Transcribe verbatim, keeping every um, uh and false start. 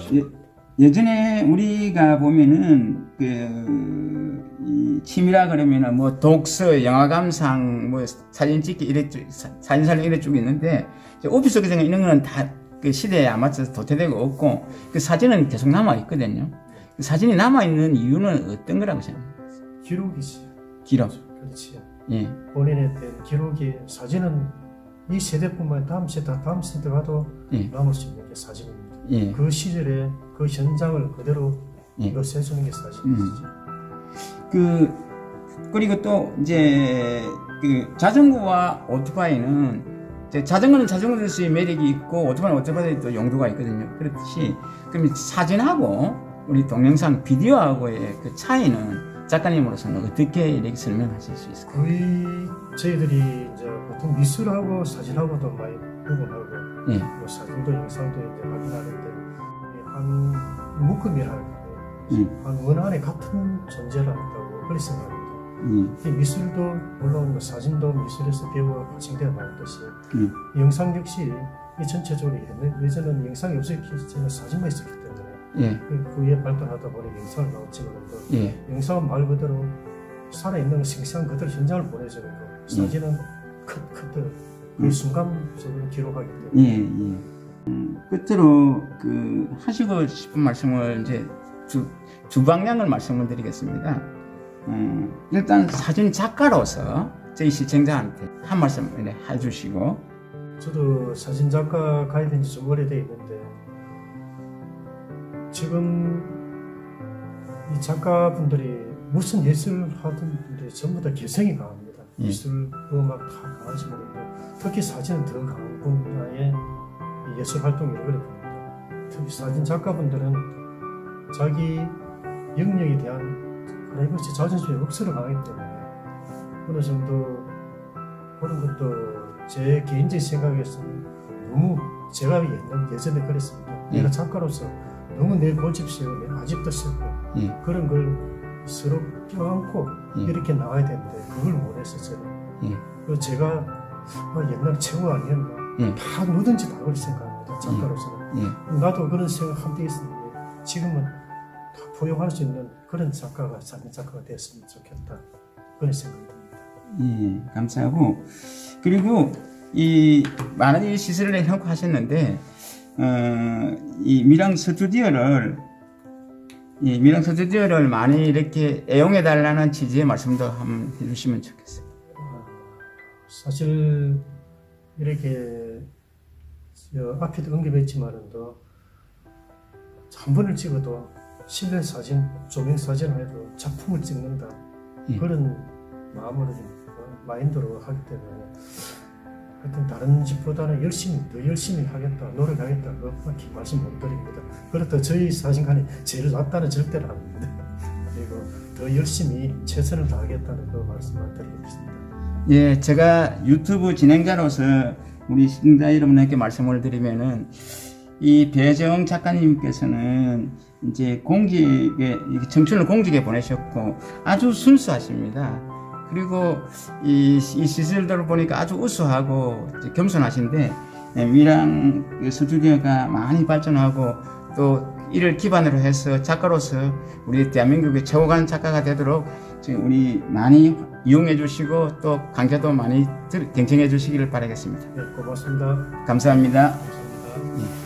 예, 예전에 우리가 보면은 그 이 취미라 그러면은 뭐 독서, 영화 감상, 뭐 사진 찍기 이래 쭉 사진 촬영 이래 쭉 있는데 오피스 속에 있는 거는 다 그 시대에 안 맞춰서 도태되고 없고 그 사진은 계속 남아 있거든요. 그 사진이 남아 있는 이유는 어떤 거라고 생각해요? 기록이지. 기록. 그렇지. 예. 본인에 대한 기록이 사진은 이 세대뿐만 아니라 다음 세대, 다음 세대 가도 예. 남을 수 있는 게 사진입니다. 예. 그 시절에 그 현장을 그대로 예. 묘사해주는 게 사진이지. 음. 그 그리고 또 이제 그 자전거와 오토바이는 이제 자전거는 자전거로서의 매력이 있고 오토바이는 오토바이의 또 용도가 있거든요. 그렇듯이 그럼 사진하고 우리 동영상 비디오하고의 그 차이는 작가님으로서는 어떻게 이렇게 설명하실 수 있을까요? 거의 저희들이 이제 보통 미술하고 사진하고도 많이 구분하고 예. 뭐 사진도 영상도 이제 확인하는데 한 묶음이라는 음. 한 원안에 같은 존재를 한다고 그렇게 생각합니다. 음. 이 미술도 물론 뭐 사진도 미술에서 배우가 발생되어 나오듯이 음. 영상 역시 이 전체적으로 예전에는 영상이 없었기 전에 사진만 있었기 때문에 예. 그 후에 발전하다 보니 영상을 나왔지만 예. 영상은 말 그대로 살아있는 생생 그대로 현장을 보내주는 거 사진은 큰 그대로 그 음. 순간적으로 기록하기 때문에 예. 예. 음, 끝으로 그 하시고 싶은 말씀을 이제 두, 두 방향을 말씀을 드리겠습니다. 음, 일단 사진 작가로서 저희 시청자한테 한 말씀 해주시고. 저도 사진 작가 가입한 지 좀 오래돼 있는데 지금 이 작가분들이 무슨 예술을 하든 분들이 전부 다 개성이 강합니다. 예. 미술, 음악 다 강하지만 특히 사진은 더 강한 분야의 예술 활동이 오래 봅니다. 특히 사진 작가분들은 자기 영역에 대한 이것이 자존심이 억수로 강하기 때문에 어느 정도 그런 것도 제 개인적인 생각에서는 너무 제가 옛날 예전에 그랬습니다. 예. 내가 작가로서 너무 내 고집스러워, 내 아집도 싫고 예. 그런 걸 서로 껴안고 예. 이렇게 나와야 되는데 그걸 못해서 저는 예. 그 제가 아, 옛날 최고 아니었나 예. 다 누든지 다 그렇게 생각합니다. 작가로서는 예. 나도 그런 생각 한때 있었는데 지금은 다 포용할 수 있는 그런 작가가 사진 작가가 됐으면 좋겠다 그런 생각이 듭니다. 예, 감사하고 그리고 이 많은 시설을 해놓고 하셨는데 어, 이 미랑 스튜디오를 이 미랑 스튜디오를 많이 이렇게 애용해 달라는 취지의 말씀도 한번 해주시면 좋겠어요. 어, 사실 이렇게 앞에도 언급했지만은 또 한 번을 찍어도 실내 사진, 조명 사진을 해도 작품을 찍는다 예. 그런 마음으로 좀 마인드로 하기 때문에 하여튼 다른 집보다는 열심히 더 열심히 하겠다 노력하겠다 그것밖에 말씀 못 드립니다. 그렇다고 저희 사진관이 제일 낫다는 절대로 아닙니다. 그리고 더 열심히 최선을 다하겠다는 그 말씀만 드리겠습니다. 예, 제가 유튜브 진행자로서 우리 시청자 여러분에게 말씀을 드리면은 이 배재홍 작가님께서는 이제 공직에, 청춘을 공직에 보내셨고 아주 순수하십니다. 그리고 이, 이 시설들을 보니까 아주 우수하고 겸손하신데 미랑 스튜디오가 많이 발전하고 또 이를 기반으로 해서 작가로서 우리 대한민국의 최고관 작가가 되도록 지금 우리 많이 이용해 주시고 또 강좌도 많이 경청해 주시기를 바라겠습니다. 네, 고맙습니다. 감사합니다. 감사합니다. 예.